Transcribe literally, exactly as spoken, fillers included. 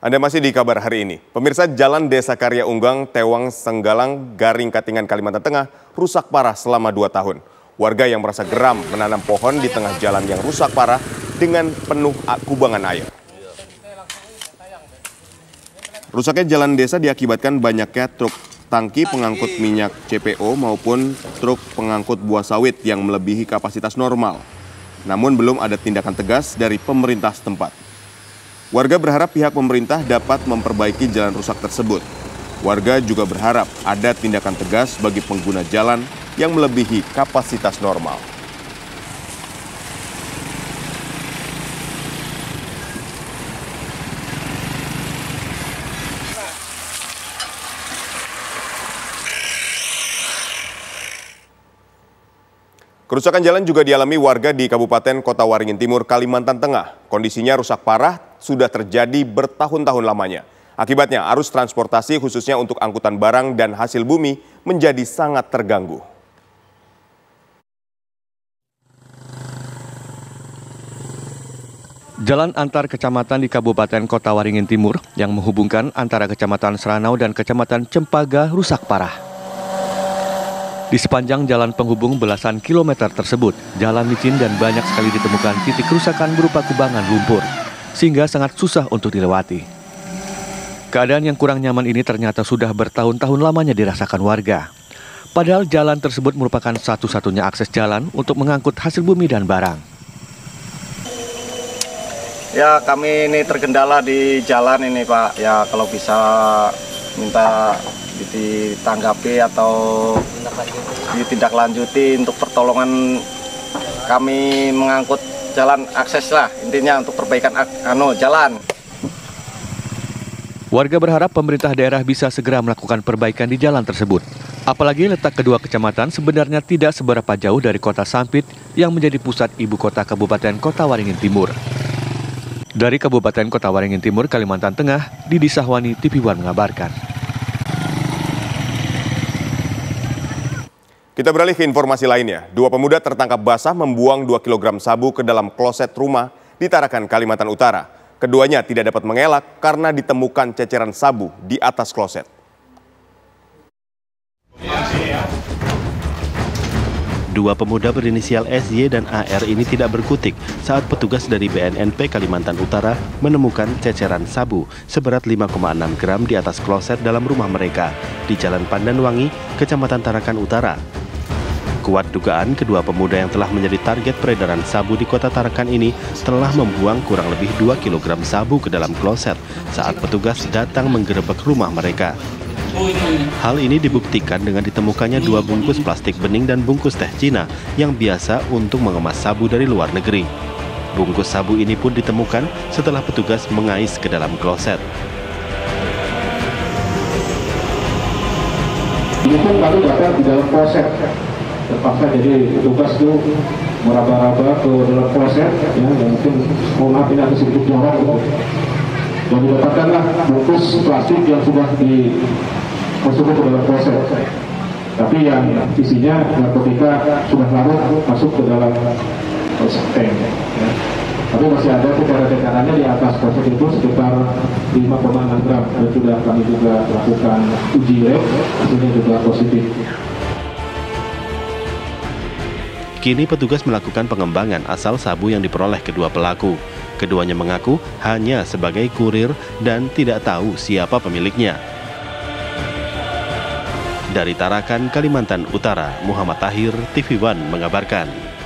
Anda masih di kabar hari ini. Pemirsa, Jalan Desa Karya Unggang, Tewang, Senggalang, Garing, Katingan, Kalimantan Tengah rusak parah selama dua tahun. Warga yang merasa geram menanam pohon di tengah jalan yang rusak parah dengan penuh kubangan air. Rusaknya jalan desa diakibatkan banyaknya truk tangki pengangkut minyak C P O maupun truk pengangkut buah sawit yang melebihi kapasitas normal. Namun belum ada tindakan tegas dari pemerintah setempat. Warga berharap pihak pemerintah dapat memperbaiki jalan rusak tersebut. Warga juga berharap ada tindakan tegas bagi pengguna jalan yang melebihi kapasitas normal. Kerusakan jalan juga dialami warga di Kabupaten Kota Waringin Timur, Kalimantan Tengah. Kondisinya rusak parah, sudah terjadi bertahun-tahun lamanya. Akibatnya arus transportasi khususnya untuk angkutan barang dan hasil bumi menjadi sangat terganggu. Jalan antar kecamatan di Kabupaten Kota Waringin Timur yang menghubungkan antara Kecamatan Seranau dan Kecamatan Cempaka rusak parah. Di sepanjang jalan penghubung belasan kilometer tersebut, jalan licin dan banyak sekali ditemukan titik kerusakan berupa kubangan lumpur, sehingga sangat susah untuk dilewati. Keadaan yang kurang nyaman ini ternyata sudah bertahun-tahun lamanya dirasakan warga. Padahal jalan tersebut merupakan satu-satunya akses jalan untuk mengangkut hasil bumi dan barang. Ya, kami ini terkendala di jalan ini, Pak. Ya, kalau bisa minta ditanggapi atau ditindaklanjuti untuk pertolongan kami mengangkut jalan akses lah, intinya untuk perbaikan anu jalan. Warga berharap pemerintah daerah bisa segera melakukan perbaikan di jalan tersebut. Apalagi letak kedua kecamatan sebenarnya tidak seberapa jauh dari kota Sampit yang menjadi pusat ibu kota Kabupaten Kota Waringin Timur. Dari Kabupaten Kota Waringin Timur, Kalimantan Tengah, Didi Sahwani, T V One mengabarkan. Kita beralih ke informasi lainnya. Dua pemuda tertangkap basah membuang dua kilogram sabu ke dalam kloset rumah di Tarakan, Kalimantan Utara. Keduanya tidak dapat mengelak karena ditemukan ceceran sabu di atas kloset. Dua pemuda berinisial S Y dan A R ini tidak berkutik saat petugas dari B N N P Kalimantan Utara menemukan ceceran sabu seberat lima koma enam gram di atas kloset dalam rumah mereka di Jalan Pandanwangi, Kecamatan Tarakan Utara. Kuat dugaan kedua pemuda yang telah menjadi target peredaran sabu di kota Tarakan ini telah membuang kurang lebih dua kilogram sabu ke dalam kloset saat petugas datang menggerebek rumah mereka. Hal ini dibuktikan dengan ditemukannya dua bungkus plastik bening dan bungkus teh Cina yang biasa untuk mengemas sabu dari luar negeri. Bungkus sabu ini pun ditemukan setelah petugas mengais ke dalam kloset. Ini pun baru dapat di dalam kloset. Terpaksa jadi petugas itu meraba-raba ke dalam kloset, ya, dan mungkin mohon maaf ini agak sedikit jorok gitu. Dan didapatkanlah bungkus plastik yang sudah dimasukkan ke dalam kloset. Tapi yang isinya narkotika sudah larut masuk ke dalam tank. Ya. Tapi masih ada tekanan-tekanannya di atas kloset itu sekitar lima koma enam gram. Dan sudah kami juga lakukan uji lab, hasilnya juga positif. Kini petugas melakukan pengembangan asal sabu yang diperoleh kedua pelaku. Keduanya mengaku hanya sebagai kurir dan tidak tahu siapa pemiliknya. Dari Tarakan, Kalimantan Utara, Muhammad Tahir, T V One mengabarkan.